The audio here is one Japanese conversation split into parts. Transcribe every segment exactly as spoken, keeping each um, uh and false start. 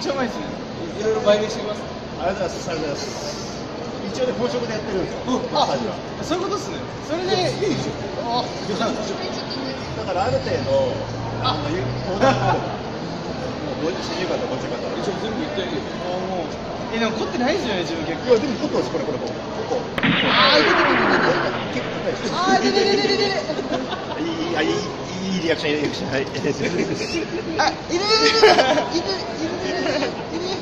ちゃうまいですね。 いろいろ売名してます。 ありがとうございます。ありがとうございます。一応ね、本職でやってるんですよ。マッサージは。 そういうことですね。それで、いいでしょ。あ、 だからある程度、あの、オーダーがあれば、もう四十肩、五十肩。 一応全部言ってあげる。 あもう、え、でも凝ってないですよね、自分結構。 いや、でも凝ってます、これ、これ、これ。ここ。 あー、いてててててて。 結構硬いです。 あー、いてててててて。 いい、あ、いい、いいリアクション、いいリアクション。はい。 あ、いててててて。いて、いててててて。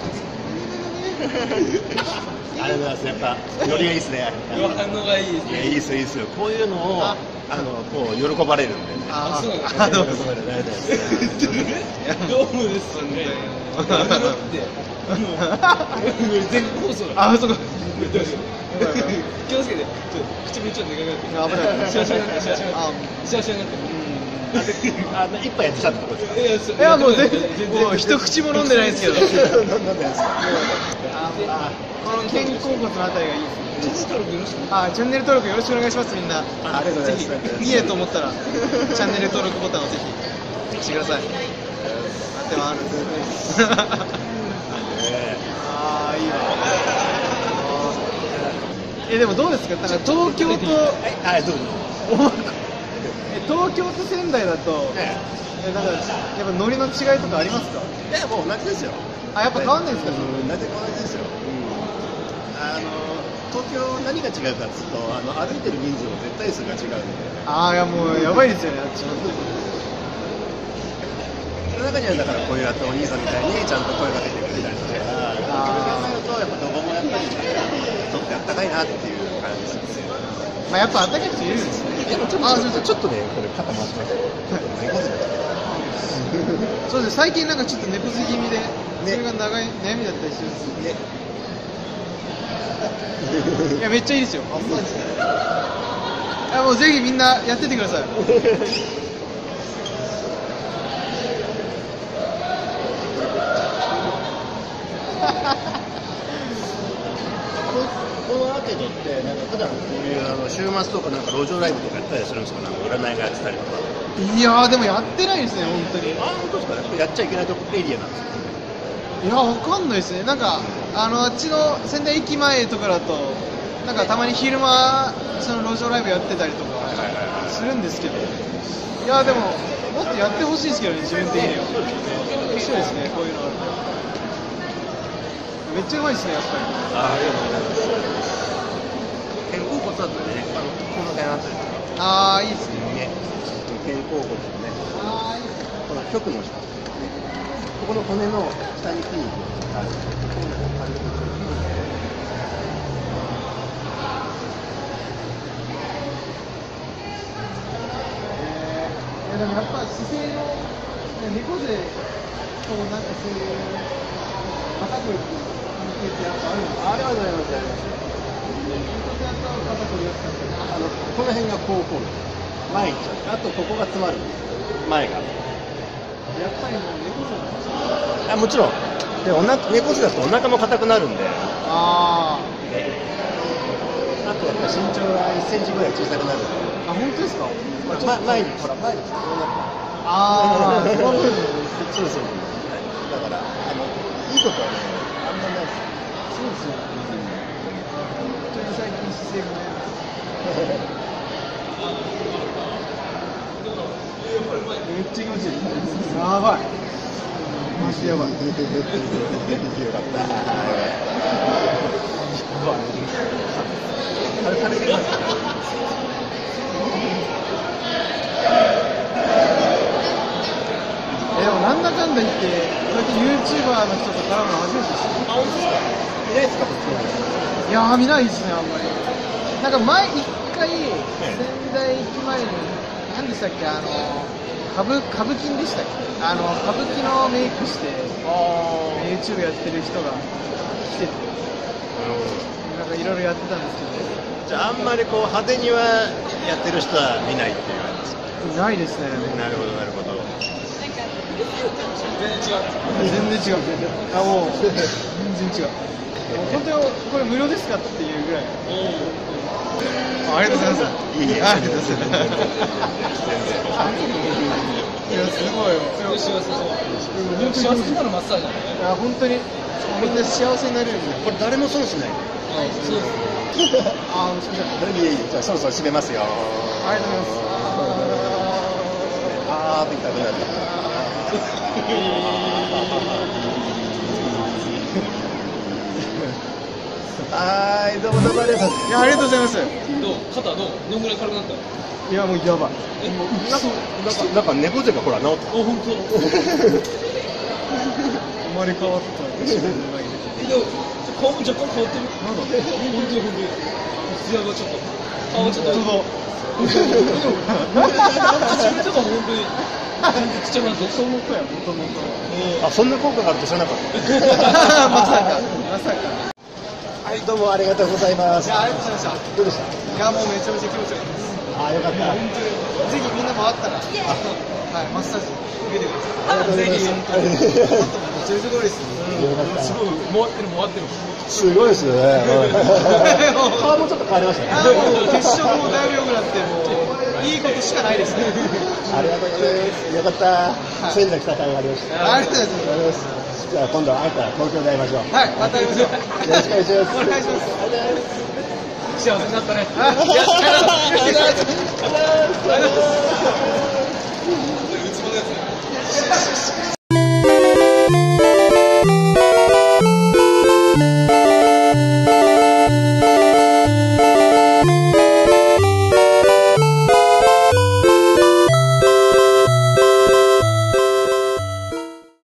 ありがとうございます。やっぱ、ノリがいいですね。 反応がいいですいや、 ね。 いいですよ、いいですよ。こういうのを、あの、こう、喜ばれるんでね。 あ、 そうなんですあ、どうも。 喜ばれる。ありがとうございます。 どうもですね。やめろって。全国放送だ。 あ、そこ。 気をつけて。ちょっと唇ちょっとでかくなって。 危ない。 シワシワになって、シワシワになあ、 って。シワシワになって。 あ、一杯やってきたってことですか。 いや、もう全然、もう一口も飲んでないですけど。 飲んでないですか。 あ、この肩甲骨のあたりがいいですね。 チャンネル登録よろしく。 あ、チャンネル登録よろしくお願いします、みんな。 ありがとうございます。 ぜひ、見えと思ったら、チャンネル登録ボタンをぜひ、押してください。待ってます。ああ、いいわ。え、でもどうですか、なんか東京と、 はい、どうぞ。 え、東京と仙台だと、 ええ、なんか、やっぱノリの違いとかありますか？ え、いや、もう同じですよ。 あ、やっぱ変わんないですか？ うん、同じ同じですよ。あの、東京何が違うかっつうと、あの、歩いてる人数の絶対数が違うので。 ああ、いや、もうやばいですよね、あっちの。 その中にはだからこういうやってお兄さんみたいにちゃんと声かけてくれたりとか、そういう考えるとやっぱどこもやっぱりちょっとあったかいなっていう感じですね。 まあやっぱあったかい人いるんですね。 でもちょっとちょっとねこれ肩回しましたけど、猫背だそうです、最近なんかちょっと猫背気味で、それが長い悩みだったりするんですよ。いやめっちゃいいですよ。あ、そうですね。いやもうぜひみんなやっててください。 このアーケードってなんか普段こういうあの週末とかなんか路上ライブとかやったりするんですか？なんか占いがやってたりとか。 いやーでもやってないですね、本当に。 あ、本当ですか？やっぱやっちゃいけないとこエリアなんですか？ いやわかんないですね。なんかあのあっちの仙台駅前とかだとなんかたまに昼間その路上ライブやってたりとかするんですけど、いやでももっとやってほしいですけどね、自分的には。面白いですね、こういうの。めっちゃうまいですね、やっぱり。 あ、ありがとうございます。肩甲骨だとね、あのこの辺あたりとか。 ああいいですね。 ね、肩甲骨のね、 ああいいですね。 この極の下、ここの骨の下に筋肉がある。 えー、でもやっぱ姿勢の猫背となんかそういう肩こりっていう関係ってやっぱあるんですか？ ありがとうございます。あります。 猫背やったら肩こりやすかったり。 あのこの辺がこうこう前に行っちゃう。あとここが詰まる。前が。 やっぱりもう猫背なんですか？ あ、もちろん。で、おな猫背だとお腹も硬くなるんで。 ああとやっぱ身長がいっセンチぐらい小さくなるんで。 あ、本当ですか？ ま、前にほら前にこうなる。 ああ、そういうのそうそう。だからあのいいことはねあんまないです。 そうですよ。本当に最近姿勢がね。めっちゃ気持ちいい。やばい。マジでやばい。よかった。 あれされてますか？ え、でもなんだかんだ言って、こうやって YouTuber の人と絡むの初めてですよ。 あ、本当ですか？いないですか？こっちは。 いやー、見ないですね、あんまり。なんか前、一回、仙台駅前に、何でしたっけ、あの、歌舞歌舞伎でしたっけ、あの、歌舞伎のメイクして、YouTube やってる人が来てて、なんかいろいろやってたんですけじゃああんまりこう派手にはやってる人は見ないっていう感じですか？ ど、ないですね。 なるほどなるほど。 全然違う。 全然違う。あ、もう、全然違う。本当にこれ無料ですかっていうぐらい。あ、ありがとうございます。 いいえ、 ありがとうございます。 全然。 います。 ごいよ。 幸せそう。本当に幸せなのマッサージだね。 いや本当にみんな幸せになれるんで。 これ誰も損しない。 そうです。 ああ、すみません。 いえいえ、じゃあそろそろ締めますよ。 ありがとうございます。 あーって言いたくなる。はーい、どうもどうもありがとう。 いや、ありがとうございます。 どう肩どうどんぐらい軽くなったの？ いや、もうやばい。 え、 なんか、なんか猫背がほら治った。 あ、本当。 生まれ変わった。 でも顔も若干変わってる。 なんだ。 本当に本当に。艶がちょっと。顔がちょっと。 本唇とかも本当に。全然ちっちゃくなって。 そう思ったよ。本当本当。 あ、そんな効果があると知らなかった。 まさか。まさか。 はい、どうもありがとうございます。 いや、ありがとうございました。 どうでした？ いや、もうめちゃめちゃ気持ちよかったです。 あ、よかった。 本当に。ぜひみんなもあったら、はい、マッサージ受けてください。 ぜひ。 本当に。あとめちゃめちゃすごいですね。 すごい回ってる回ってる。 すごいですよね。顔もちょっと変わりましたね。 あ、もう血色もだいぶ良くなって、もういいことしかないですね。 ありがとうございます。よかった。千来た甲斐がありました。 ありがとうございます。 じゃあ今度はあなた東京で会いましょう。 はい、また会いましょう。 よろしくお願いします。 お願いします。 幸せになったね。 ありがとうございます。